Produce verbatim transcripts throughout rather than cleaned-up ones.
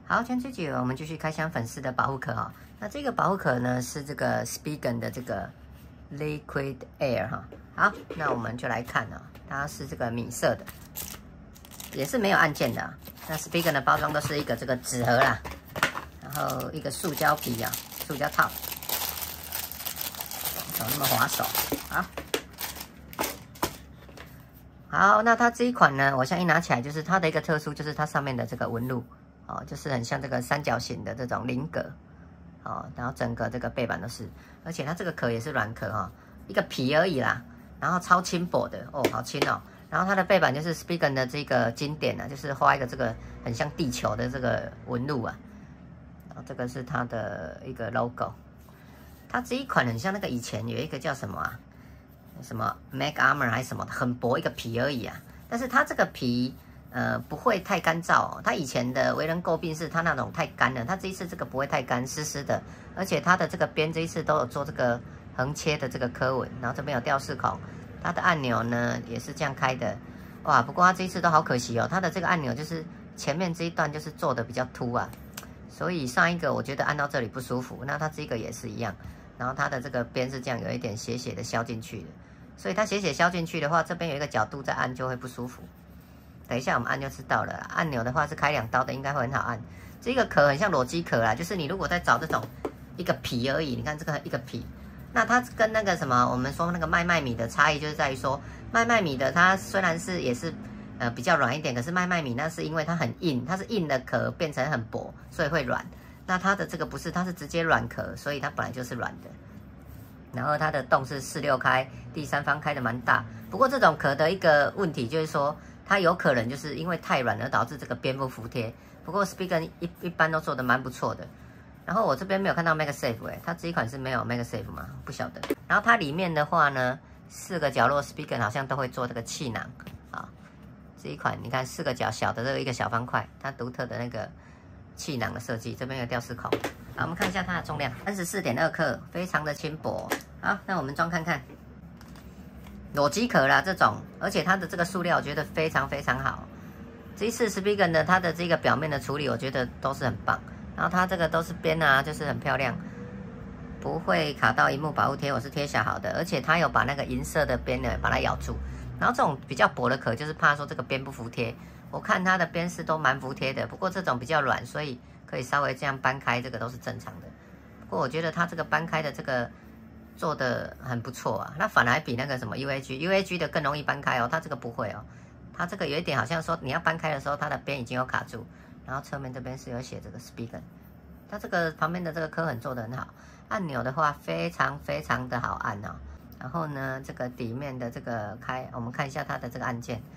好，今天这集我们继续开箱粉丝的保护壳哈。那这个保护壳呢是这个 Spigen 的这个 Liquid Air 哈。好，那我们就来看啊，它是这个米色的，也是没有按键的、啊。那 Spigen 的包装都是一个这个纸盒啦，然后一个塑胶皮啊，塑胶套，怎么那么滑手？好。 好，那它这一款呢，我现在一拿起来，就是它的一个特殊，就是它上面的这个纹路，哦，就是很像这个三角形的这种菱格，哦，然后整个这个背板都是，而且它这个壳也是软壳哈、哦，一个皮而已啦，然后超轻薄的，哦，好轻哦，然后它的背板就是 Spigen 的这个经典啊，就是画一个这个很像地球的这个纹路啊，然后这个是它的一个 logo， 它这一款很像那个以前有一个叫什么啊？ 什么 Mag Armor 还是什么，很薄一个皮而已啊。但是它这个皮，呃，不会太干燥、哦。它以前的为人诟病是它那种太干了，它这一次这个不会太干，湿湿的。而且它的这个边这一次都有做这个横切的这个刻纹，然后这边有吊饰孔。它的按钮呢也是这样开的，哇！不过它这一次都好可惜哦，它的这个按钮就是前面这一段就是做的比较凸啊，所以上一个我觉得按到这里不舒服。那它这个也是一样，然后它的这个边是这样有一点斜斜的削进去的。 所以它斜斜削进去的话，这边有一个角度再按就会不舒服。等一下我们按就知道了啦。按钮的话是开两刀的，应该会很好按。这个壳很像裸机壳啦，就是你如果在找这种一个皮而已，你看这个一个皮，那它跟那个什么我们说那个麦麦米的差异就是在于说，麦麦米的它虽然是也是呃比较软一点，可是麦麦米那是因为它很硬，它是硬的壳变成很薄，所以会软。那它的这个不是，它是直接软壳，所以它本来就是软的。 然后它的洞是四六开，第三方开的蛮大。不过这种壳的一个问题就是说，它有可能就是因为太软而导致这个边不服帖。不过 Spigen 一一般都做的蛮不错的。然后我这边没有看到 MagSafe 哎，它这一款是没有 MagSafe 吗？不晓得。然后它里面的话呢，四个角落 Spigen 好像都会做这个气囊啊。这一款你看四个角小的这个一个小方块，它独特的那个气囊的设计，这边有吊饰孔。 好，我们看一下它的重量， 三十四点二克，非常的轻薄。好，那我们装看看，裸机壳啦这种，而且它的这个塑料我觉得非常非常好。这一次 Spigen 的它的这个表面的处理，我觉得都是很棒。然后它这个都是边啊，就是很漂亮，不会卡到萤幕保护贴，我是贴小好的。而且它有把那个银色的边呢把它咬住。然后这种比较薄的壳，就是怕说这个边不服帖。我看它的边是都蛮服帖的，不过这种比较软，所以 可以稍微这样搬开，这个都是正常的。不过我觉得它这个搬开的这个做的很不错啊，那反而比那个什么 U A G，U A G 的更容易搬开哦，它这个不会哦。它这个有一点好像说你要搬开的时候，它的边已经有卡住，然后侧面这边是有写这个 Spigen， 它这个旁边的这个刻痕做的很好。按钮的话非常非常的好按哦。然后呢，这个底面的这个开，我们看一下它的这个按键，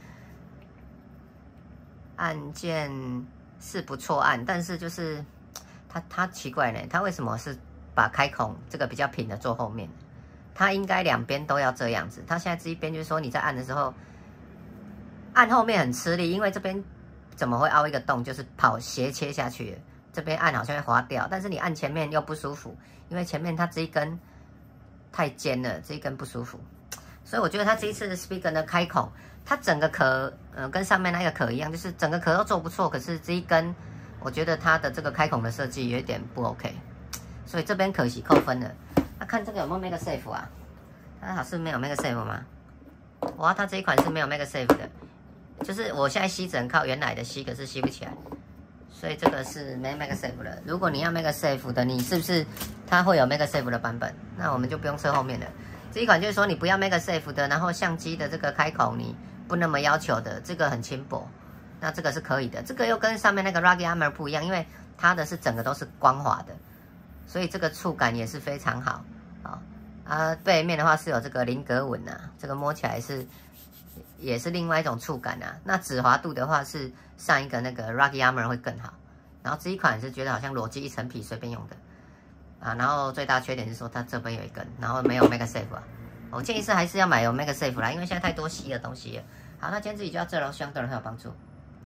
按键 是不错按，但是就是它它奇怪呢，它为什么是把开孔这个比较平的坐后面？它应该两边都要这样子。它现在这一边就是说你在按的时候，按后面很吃力，因为这边怎么会凹一个洞，就是跑斜切下去了，这边按好像会滑掉，但是你按前面又不舒服，因为前面它这一根太尖了，这一根不舒服。所以我觉得它这一次的 Spigen 的开孔， 它整个壳，呃，跟上面那个壳一样，就是整个壳都做不错，可是这一根，我觉得它的这个开孔的设计有一点不 OK， 所以这边可惜扣分了。那、啊、看这个有没有 MagSafe 啊？它好是没有 MagSafe 吗？哇，它这一款是没有 MagSafe 的，就是我现在吸只能靠原来的吸，可是吸不起来，所以这个是没 MagSafe 了。如果你要 MagSafe 的，你是不是它会有 MagSafe 的版本？那我们就不用测后面了。这一款就是说你不要 MagSafe 的，然后相机的这个开孔你 不那么要求的，这个很轻薄，那这个是可以的。这个又跟上面那个 Rugged Armor 不一样，因为它的是整个都是光滑的，所以这个触感也是非常好啊。啊，背面的话是有这个菱格纹啊，这个摸起来是也是另外一种触感啊。那指滑度的话是上一个那个 Rugged Armor 会更好。然后这一款是觉得好像裸机一层皮随便用的啊。然后最大缺点是说它这边有一根，然后没有 MagSafe 啊。我建议是还是要买有 MagSafe 啦，因为现在太多吸的东西了。好，那今天这里就到这了，希望对人很有帮助。